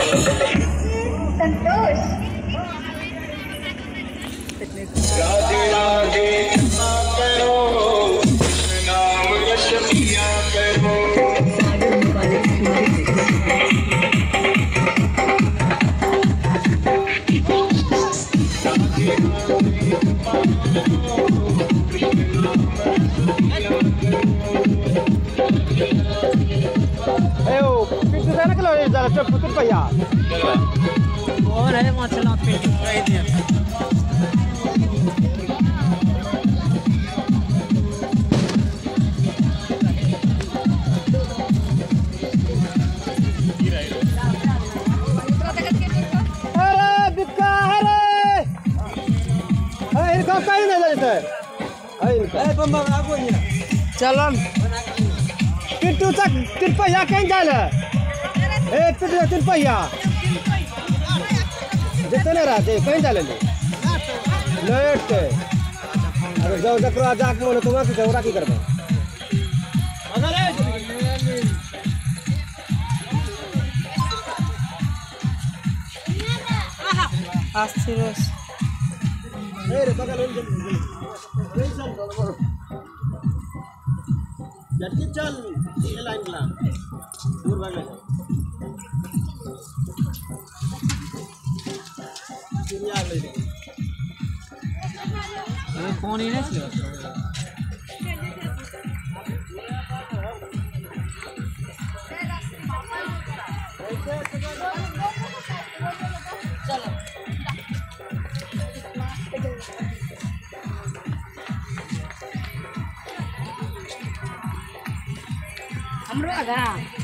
संतोष राधे राधे करो नाम रश्मिया करो पुत्र भैया और है मछला पे चलन किट्टू तक तिरपैया कहीं जाना एक तिरपैया जितने रहते कहीं जा लेंगे लेट के अगर जाओ जकरा जाके मोने तुम्हारा की झगड़ा की करबे आस्थिरोस ए रे बगल में जल्दी चल ये लाइन ला दूर भाग ले दुनिया ले ये फोन ही नहीं चला चलो हमरो आगा